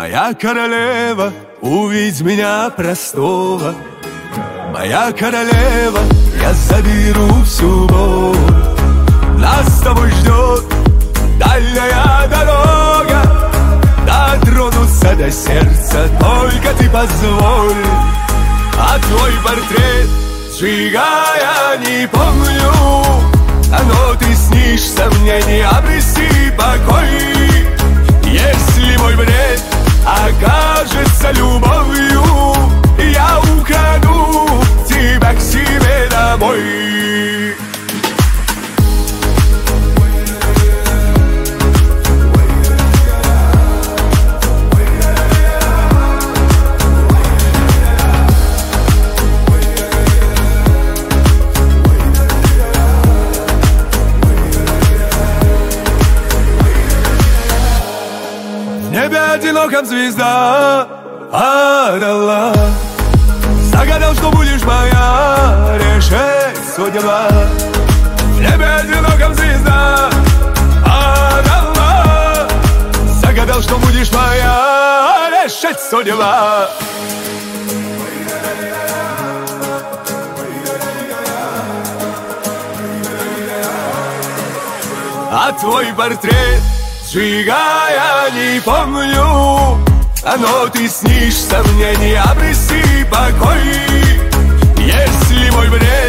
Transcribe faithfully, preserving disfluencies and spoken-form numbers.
Моя королева, увидь меня простого. Моя королева, я заберу всю боль. Нас с тобой ждет дальняя дорога. Дотронуться до сердца только ты позволь. А твой портрет, сжигая, не помню. Но ты снишься мне, не обреси покой. Если мой бред окажется любовью, я украду тебя к себе домой. В небе одиноком звезда падала. Загадал, что будешь моя, решить судьба. В небе одиноком звезда падала. Загадал, что будешь моя, решить судьба. А твой портрет, сжигая, не помню. Но ты снишься мне, не обреси покой. Если мой бред